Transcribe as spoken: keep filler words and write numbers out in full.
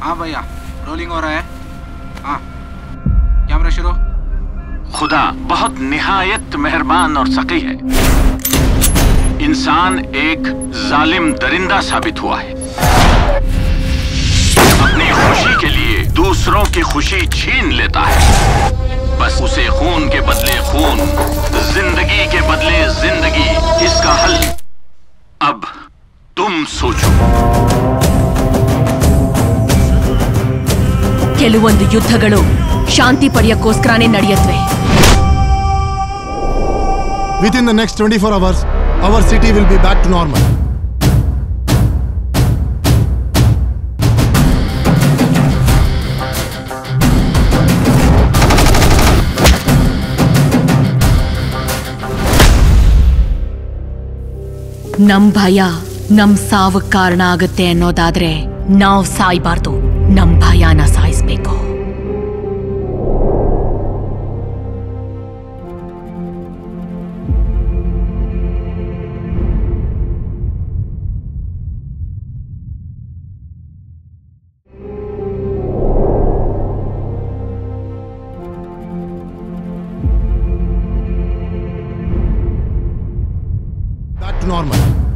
हाँ भैया, रोलिंग हो रहा है। हाँ, कैमरा शुरू। खुदा बहुत निहायत मेहरबान और सकी है। इंसान एक जालिम दरिंदा साबित हुआ है। अपनी खुशी के लिए दूसरों की खुशी छीन लेता है। बस उसे खून के बदले खून, जिंदगी के बदले जिंदगी, इसका हल अब तुम सोचो। ಕೆಲವೊಂದು ಯುದ್ಧಗಳು ಶಾಂತಿ ಪಡೆಯಕ್ಕೋಸ್ಕರನೇ ನಡೆಯುತ್ತವೆ. Within the next twenty-four hours, our city will be back to normal. ನಮ್ ಭಯ ನಮ್ ಸಾವು ಕಾರಣ ಆಗುತ್ತೆ ಅನ್ನೋದಾದ್ರೆ ನಾವು ಸಾಯ್ಬಾರ್ದು, ನಮ್ ಭಯನ ಸಾಯಿಸ್ಬೇಕು. Back to normal.